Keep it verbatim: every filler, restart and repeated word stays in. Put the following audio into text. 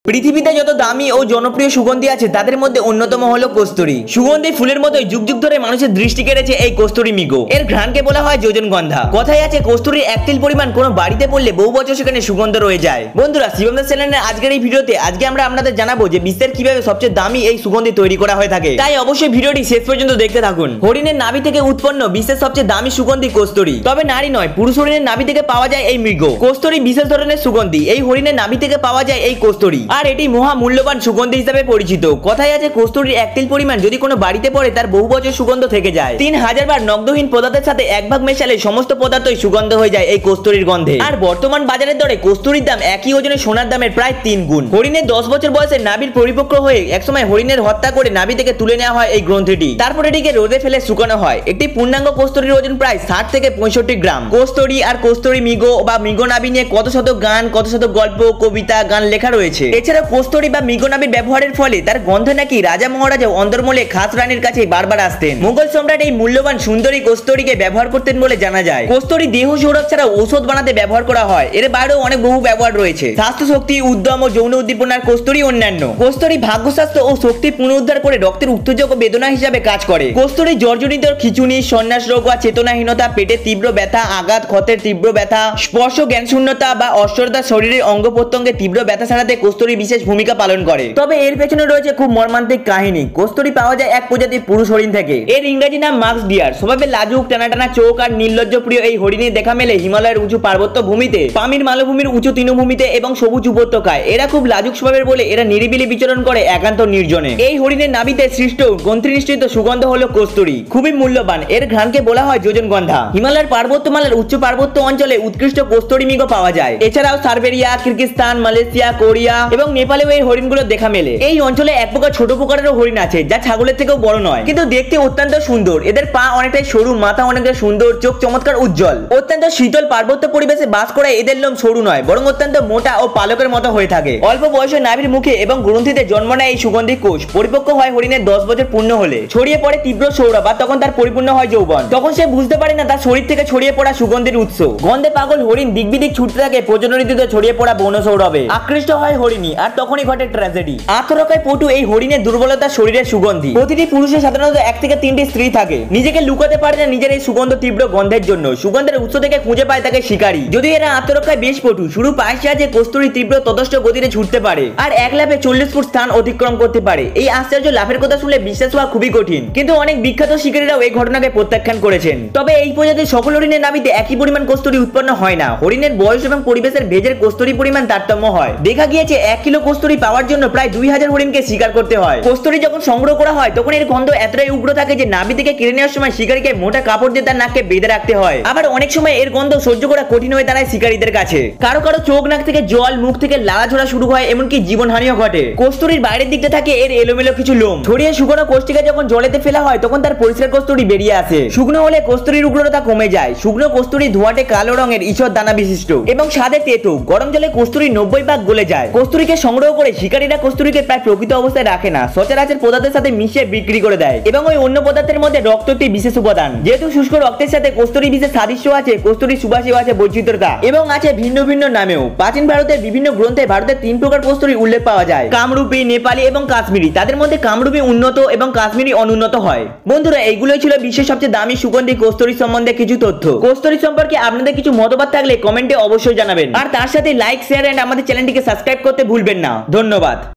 পৃথিবীতে যত দামি ও জনপ্রিয় সুগন্ধি আছে তাদের মধ্যে অন্যতম হলো কস্তুরী। সুগন্ধি ফুলের মতোই যুগ যুগ ধরে মানুষের দৃষ্টি কেড়েছে এই কস্তুরী মৃগ। এর ঘ্রাণকে বলা হয় যোজনগন্ধা। কথায় আছে কস্তুরীর এক তিল পরিমাণ কোনো বাড়িতে পড়লে বহু বছর সেখানে সুগন্ধ রয়ে যায়। বন্ধুরা, শিবম দাস চ্যানেলের আজকের এই ভিডিওতে আজকে আমরা আপনাদের জানাবো যে বিশ্বের কিভাবে সবচেয়ে দামি এই সুগন্ধি তৈরি করা হয়ে থাকে। তাই অবশ্যই ভিডিওটি শেষ পর্যন্ত দেখতে থাকুন। হরিণের নাভি থেকে উৎপন্ন বিশ্বের সবচেয়ে দামি সুগন্ধি কস্তুরী। তবে নারী নয়, পুরুষ হরিণের নাভি থেকে পাওয়া যায় এই মৃগ। কস্তুরী বিশেষ ধরনের সুগন্ধি। এই হরিণের নাভি থেকে পাওয়া যায় এই কস্তুরী, আর এটি মহা মূল্যবান সুগন্ধি হিসেবে পরিচিত। কথায় আছে কস্তুরীর এক তিল পরিমাণ যদি কোনো বাড়িতে পড়ে তার বহু বছর সুগন্ধ থেকে যায়। তিন হাজার বার নগ্নহীন পদার্থের সাথে এক ভাগ মেশালে সমস্ত পদার্থই সুগন্ধ হয়ে যায় এই কস্তুরীর গন্ধে। আর বর্তমান বাজারের দরে কস্তুরীর দাম একই ওজনে সোনার দামের প্রায় তিন গুণ। হরিণের দশ বছর বয়সে নাভির পরিপক্ক হয়ে একসময় হরিণের হত্যা করে নাভি থেকে তুলে নেওয়া হয় এই গ্রন্থিটি। তারপর এটিকে রোদে ফেলে শুকানো হয়। একটি পূর্ণাঙ্গ কস্তুরীর ওজন প্রায় ষাট থেকে পঁয়ষট্টি গ্রাম। কস্তুরী আর কস্তুরী মৃগ বা মৃগ নাভি নিয়ে কত শত গান, কত শত গল্প, কবিতা, গান লেখা রয়েছে। এছাড়া কস্তুরী বা মৃগ নাভির ব্যবহারের ফলে তার গন্ধে নাকি রাজা মহারাজা অন্দরমহলে খাস রানীর কাছে বারবার আসতেন। মুঘল সম্রাট এই মূল্যবান সুন্দরী কস্তুরীকে ব্যবহার করতেন বলে জানা যায়। কস্তুরী দেহ সৌরভ ছাড়া ঔষধ বানাতে ব্যবহার করা হয়। এর বাইরেও অনেক বহু ব্যবহার রয়েছে। স্বাস্থ্য শক্তি, উদ্যম ও যৌন উদ্দীপনার কস্তুরী অন্যান্য। কস্তুরী ভাগ্যস্বাস্থ্য ও শক্তি পুনরুদ্ধার করে রক্তের উত্তেজক ও বেদনা হিসাবে কাজ করে। কস্তুরী জর্জরিত খিঁচুনি, সন্ন্যাস রোগ বা চেতনাহীনতা, পেটের তীব্র ব্যথা, আঘাত, ক্ষতের তীব্র ব্যথা, স্পর্শ জ্ঞানশূন্যতা বা অস্থিরতা, শরীরের অঙ্গ প্রত্যঙ্গে তীব্র ব্যথা সারাতে কস্তুরী বিশেষ ভূমিকা পালন করে। তবে এর পেছনে রয়েছে খুব মর্মান্তিক কাহিনী। কস্তুরী পাওয়া যায় এক প্রজাতির পুরুষ হরিণ থেকে। এর ইংরেজি নাম মাস্ক ডিয়ার। স্বভাবে লাজুক, টানা টানা চোখ আর নির্লজ্জ প্রিয় এই হরিণের দেখা মেলে হিমালয়ের উঁচু পার্বত্য ভূমিতে, পামির মালভূমির উঁচু তৃণভূমিতে এবং সবুজ উপত্যকায়। এরা খুব লাজুক স্বভাবের বলে এরা নিরিবিলি বিচরণ করে একান্ত নির্জনে। এই হরিণের নাভিতে সৃষ্ট গ্রন্থিনিষ্ঠিত সুগন্ধ হলো কস্তুরী। খুবই মূল্যবান। এর ঘ্রাণকে বলা হয় যোজনগন্ধা। হিমালয়ের পার্বত্যমালার উচ্চ পার্বত্য অঞ্চলে উৎকৃষ্ট কস্তুরী মৃগ পাওয়া যায়। এছাড়াও সার্বেরিয়া, কিরগিজস্তান, মালয়েশিয়া, কোরিয়া এবং নেপালেও এই হরিণগুলো দেখা মেলে। এই অঞ্চলে এক প্রকার ছোট প্রকারেরও হরিণ আছে যা ছাগলের থেকেও বড় নয়, কিন্তু দেখতে অত্যন্ত সুন্দর। এদের পা অনেকটাই সরু, মাথা অনেকটা সুন্দর, চোখ চমৎকার উজ্জ্বল। অত্যন্ত শীতল পার্বত্য পরিবেশে বাস করে এদের লোম সরু নয়, বরং অত্যন্ত মোটা ও পালকের মতো হয়ে থাকে। অল্প বয়সে নাভির মুখে এবং গ্রন্থিতে জন্ম নেয় এই সুগন্ধি কোষ। পরিপক্ক হয় হরিণের দশ বছর পূর্ণ হলে। ছড়িয়ে পড়ে তীব্র সৌরভ, আর তখন তার পরিপূর্ণ হয় যৌবন। তখন সে বুঝতে পারে না তার শরীর থেকে ছড়িয়ে পড়া সুগন্ধির উৎস। গন্ধে পাগল হরিণ দিক বিদিক ছুটতে থাকে প্রজনন ঋতুতে ছড়িয়ে পড়া বন সৌরভে। আকৃষ্ট হয় হরিণী, আর তখনই ঘটে ট্র্যাজেডি। আত্মরক্ষায় পটু এই হরিণের দুর্বলতা শরীরের সুগন্ধি। প্রতিটি পুরুষের সাধারণত এক থেকে তিনটি স্ত্রী থাকে। নিজেকে লুকাতে পারে না নিজের এই সুগন্ধ তীব্র গন্ধের জন্য। সুগন্ধের উৎস থেকে খুঁজে পায় তাকে শিকারী। যদি এরা আত্মরক্ষায় বেশ পটু, শুরু পায়ের সাহায্যে কস্তুরী তীব্র ততস্থ গতিতে ছুটতে পারে আর এক লাফে চল্লিশ ফুট স্থান অতিক্রম করতে পারে। এই আশ্চর্য লাফের কথা শুনলে বিশ্বাস হওয়া খুবই কঠিন, কিন্তু অনেক বিখ্যাত শিকারীরাও এই ঘটনাকে প্রত্যাখ্যান করেছেন। তবে এই প্রজাতির সকল হরিণের নাভিতে একই পরিমাণ কস্তুরী উৎপন্ন হয় না। হরিণের বয়স এবং পরিবেশের ভেজের কস্তুরী পরিমাণ তারতম্য হয়। দেখা গিয়েছে এক কিলো কস্তুরী পাওয়ার জন্য প্রায় দুই হাজার হরিণকে শিকার করতে হয়। কস্তুরী যখন সংগ্রহ করা হয় তখন এর গন্ধ এতটাই উগ্র থাকে যে নাভি থেকে কেড়ে নেওয়ার সময় শিকারীকে মোটা কাপড় দিয়ে তার নাককে বেঁধে রাখতে হয়। আবার অনেক সময় এর গন্ধ সহ্য করা কঠিন হয়ে দাঁড়ায় শিকারীদের কাছে। কারো কারো চোখ নাক থেকে জল, মুখ থেকে লালা ঝরা শুরু হয়, এমনকি জীবনহানিও ঘটে। কস্তুরীর বাইরের দিকটা থাকে এর এলোমেলো কিছু লোম। ছড়িয়ে শুকনো কোষ্ঠীকে যখন জলেতে ফেলা হয় তখন তার পরিষ্কার কস্তুরী বেরিয়ে আসে। শুকনো হলে কস্তুরীর উগ্রতা কমে যায়। শুকনো কস্তুরী ধোঁয়াটে কালো রঙের, ঈশ্বর দানা বিশিষ্ট এবং স্বাদে তেতো। গরম জলে কস্তুরী নব্বই ভাগ গলে যায়। কস্তুরীকে সংগ্রহ করে শিকারীরা কস্তুরীকে প্রায় প্রকৃত অবস্থায় রাখে না, সচরাচর পদার্থের সাথে মিশিয়ে বিক্রি করে দেয়। এবং ওই অন্য পদার্থের মধ্যে রক্ত একটি বিশেষ উপাদান। যেহেতু শুষ্ক রক্তের সাথে কস্তুরী বিশেষ সাদৃশ্য আছে, কস্তুরী সুবাসীও আছে বৈচিত্র্যতা এবং আছে ভিন্ন ভিন্ন নামেও। প্রাচীন ভারতের বিভিন্ন গ্রন্থে ভারতের তিন প্রকার কস্তুরী উল্লেখ পাওয়া যায়: কামরূপী, নেপালি এবং কাশ্মীরি। তাদের মধ্যে কামরূপী উন্নত এবং কাশ্মীরি অনুন্নত হয়। বন্ধুরা, এইগুলোই ছিল বিশ্বের সবচেয়ে দামি সুগন্ধি কস্তুরী সম্বন্ধে কিছু তথ্য। কস্তুরী সম্পর্কে আপনাদের কিছু মতবাদ থাকলে কমেন্টে অবশ্যই জানাবেন, আর তার সাথে লাইক, শেয়ার এন্ড আমাদের চ্যানেলটিকে সাবস্ক্রাইব করতে ভুলবেন না। ধন্যবাদ।